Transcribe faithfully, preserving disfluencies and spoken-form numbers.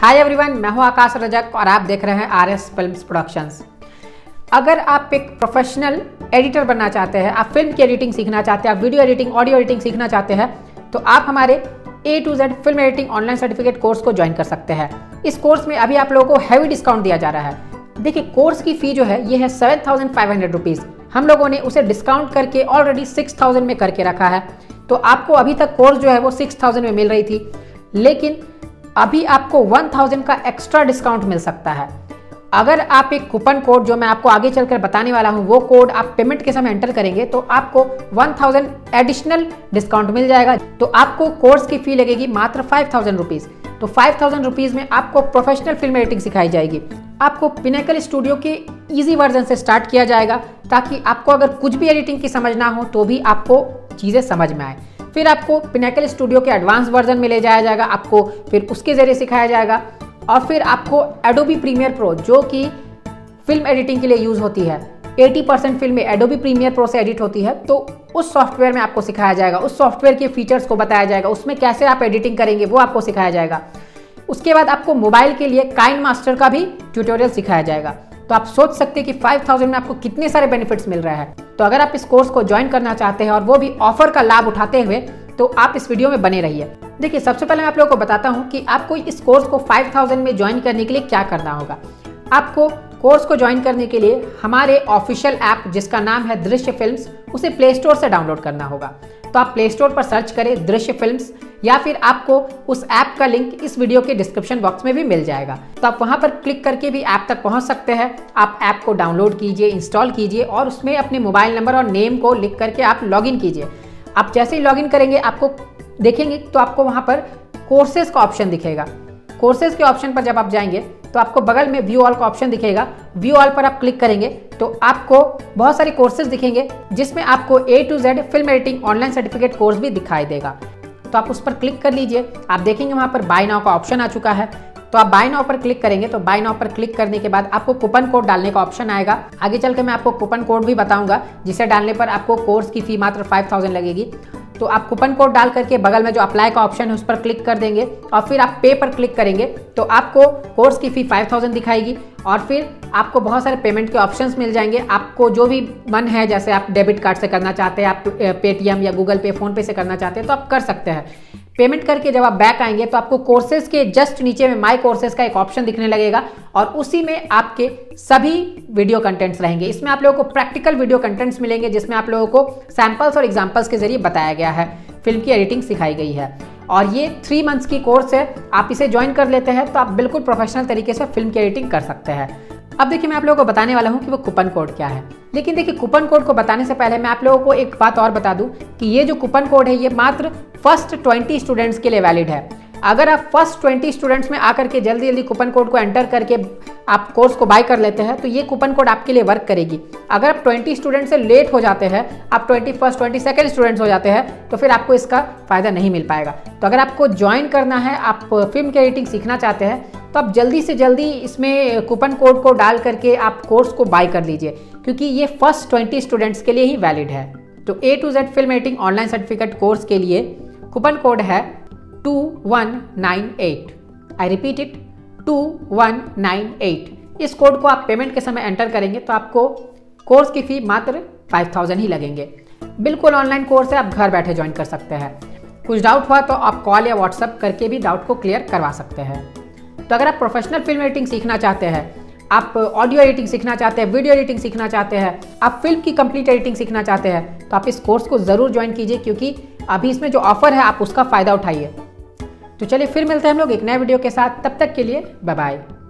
Hi everyone, मैं हूं आकाश रजक और आप देख रहे हैं आर एस फिल्म्स प्रोडक्शंस। अगर आप एक प्रोफेशनल एडिटर बनना चाहते हैं, आप फिल्म की एडिटिंग सीखना चाहते हैं, आप वीडियो एडिटिंग, ऑडियो एडिटिंग सीखना चाहते हैं, तो आप हमारे A to Z film editing online certificate course को ज्वाइन कर सकते हैं। इस कोर्स में अभी आप लोगों को हैवी डिस्काउंट दिया जा रहा है। देखिए, कोर्स की फी जो है ये है seven thousand five hundred rupees. हम लोगों ने उसे डिस्काउंट करके ऑलरेडी सिक्स थाउजेंड में करके रखा है। तो आपको अभी तक कोर्स जो है वो सिक्स थाउजेंड में मिल रही थी, लेकिन अभी आपको वन थाउजेंड का एक्स्ट्रा डिस्काउंट मिल सकता है। अगर आप एक कूपन कोड जो मैं आपको आगे चलकर बताने वाला हूं, वो कोड आप पेमेंट के समय एंटर करेंगे तो आपको वन थाउजेंड एडिशनल डिस्काउंट मिल जाएगा। तो आपको कोर्स की फी लगेगी मात्र फाइव थाउजेंड रुपीज़। तो फाइव थाउजेंड रुपीज़ में आपको प्रोफेशनल फिल्म एडिटिंग सिखाई जाएगी। आपको पिनेकल स्टूडियो के इजी वर्जन से स्टार्ट किया जाएगा, ताकि आपको अगर कुछ भी एडिटिंग की समझ ना हो तो भी आपको चीज़ें समझ में आए। फिर आपको पिनेकल स्टूडियो के एडवांस वर्जन में ले जाया जाएगा, आपको फिर उसके जरिए सिखाया जाएगा। और फिर आपको एडोबी प्रीमियर प्रो, जो कि फिल्म एडिटिंग के लिए यूज़ होती है, अस्सी परसेंट फिल्में एडोबी प्रीमियर प्रो से एडिट होती है, तो उस सॉफ्टवेयर में आपको सिखाया जाएगा। उस सॉफ्टवेयर के फीचर्स को बताया जाएगा, उसमें कैसे आप एडिटिंग करेंगे वो आपको सिखाया जाएगा। उसके बाद आपको मोबाइल के लिए काइन मास्टर का भी ट्यूटोरियल सिखाया जाएगा। तो आप सोच सकते हैं कि फाइव थाउजेंड में आपको कितने सारे बेनिफिट्स मिल रहे हैं। तो अगर आप इस कोर्स को ज्वाइन करना चाहते हैं और वो भी ऑफर का लाभ उठाते हुए, तो आप इस वीडियो में बने रहिए। देखिए, सबसे पहले मैं आप लोगों को बताता हूं कि आपको इस कोर्स को फाइव थाउजेंड में ज्वाइन करने के लिए क्या करना होगा। आपको कोर्स को ज्वाइन करने के लिए हमारे ऑफिशियल ऐप, जिसका नाम है दृश्य फिल्म्स, उसे प्ले स्टोर से डाउनलोड करना होगा। तो आप प्ले स्टोर पर सर्च करें दृश्य फिल्म्स, या फिर आपको उस ऐप का लिंक इस वीडियो के डिस्क्रिप्शन बॉक्स में भी मिल जाएगा। तो आप वहां पर क्लिक करके भी ऐप तक पहुंच सकते हैं। आप ऐप को डाउनलोड कीजिए, इंस्टॉल कीजिए और उसमें अपने मोबाइल नंबर और नेम को लिख करके आप लॉगिन कीजिए। आप जैसे ही लॉगिन करेंगे, आपको देखेंगे तो आपको वहां पर कोर्सेज का ऑप्शन दिखेगा। कोर्सेज के ऑप्शन पर जब आप जाएंगे तो आपको बगल में व्यू ऑल का ऑप्शन दिखेगा। व्यू ऑल पर आप क्लिक करेंगे तो आपको बहुत सारे कोर्सेज दिखेंगे, जिसमें आपको A to Z film editing online certificate course भी दिखाई देगा। तो आप उस पर क्लिक कर लीजिए। आप देखेंगे वहां पर बाय नाउ का ऑप्शन आ चुका है। तो आप बाय नाउ पर क्लिक करेंगे तो बाय नाउ पर क्लिक करने के बाद आपको कूपन कोड डालने का ऑप्शन आएगा। आगे चल के मैं आपको कूपन कोड भी बताऊंगा, जिसे डालने पर आपको कोर्स की फी मात्र फाइव थाउजेंड लगेगी। तो आप कूपन कोड डाल करके बगल में जो अप्लाई का ऑप्शन है उस पर क्लिक कर देंगे और फिर आप पे पर क्लिक करेंगे तो आपको कोर्स की फी फाइव थाउजेंड दिखाएगी। और फिर आपको बहुत सारे पेमेंट के ऑप्शंस मिल जाएंगे। आपको जो भी मन है, जैसे आप डेबिट कार्ड से करना चाहते हैं, आप पेटीएम या गूगल पे, फोन पे से करना चाहते हैं, तो आप कर सकते हैं। पेमेंट करके जब आप बैक आएंगे तो आपको कोर्सेज के जस्ट नीचे में माई कोर्सेज का एक ऑप्शन दिखने लगेगा और उसी में आपके सभी वीडियो कंटेंट्स रहेंगे। इसमें आप लोगों को प्रैक्टिकल वीडियो कंटेंट्स मिलेंगे, जिसमें आप लोगों को सैंपल्स और एग्जांपल्स के जरिए बताया गया है, फिल्म की एडिटिंग सिखाई गई है। और ये थ्री मंथ्स की कोर्स है। आप इसे ज्वाइन कर लेते हैं तो आप बिल्कुल प्रोफेशनल तरीके से फिल्म की एडिटिंग कर सकते हैं। अब देखिए, मैं आप लोगों को बताने वाला हूं कि वो कूपन कोड क्या है। लेकिन देखिए, कूपन कोड को बताने से पहले मैं आप लोगों को एक बात और बता दूं कि ये जो कूपन कोड है ये मात्र फर्स्ट ट्वेंटी स्टूडेंट्स के लिए वैलिड है। अगर आप फर्स्ट ट्वेंटी स्टूडेंट्स में आकर के जल्दी जल्दी कूपन कोड को एंटर करके आप कोर्स को बाय कर लेते हैं तो ये कूपन कोड आपके लिए वर्क करेगी। अगर आप ट्वेंटी स्टूडेंट से लेट हो जाते हैं, आप twenty first twenty second students हो जाते हैं, तो फिर आपको इसका फायदा नहीं मिल पाएगा। तो अगर आपको ज्वाइन करना है, आप फिल्म की एडिटिंग सीखना चाहते हैं, तो आप जल्दी से जल्दी इसमें कूपन कोड को डाल करके आप कोर्स को बाय कर लीजिए, क्योंकि ये फर्स्ट ट्वेंटी स्टूडेंट्स के लिए ही वैलिड है। तो A to Z film editing online certificate course के लिए कूपन कोड है two one nine eight. I repeat it, two one nine eight. इस कोड को आप पेमेंट के समय एंटर करेंगे तो आपको कोर्स की फी मात्र फाइव थाउजेंड ही लगेंगे। बिल्कुल ऑनलाइन कोर्स है, आप घर बैठे ज्वाइन कर सकते हैं। कुछ डाउट हुआ तो आप कॉल या व्हाट्सएप करके भी डाउट को क्लियर करवा सकते हैं। तो अगर आप प्रोफेशनल फिल्म एडिटिंग सीखना चाहते हैं, आप ऑडियो एडिटिंग सीखना चाहते हैं, वीडियो एडिटिंग सीखना चाहते हैं, आप फिल्म की कंप्लीट एडिटिंग सीखना चाहते हैं, तो आप इस कोर्स को ज़रूर ज्वाइन कीजिए, क्योंकि अभी इसमें जो ऑफर है आप उसका फ़ायदा उठाइए। तो चलिए फिर मिलते हैं हम लोग एक नए वीडियो के साथ। तब तक के लिए बाय बाय।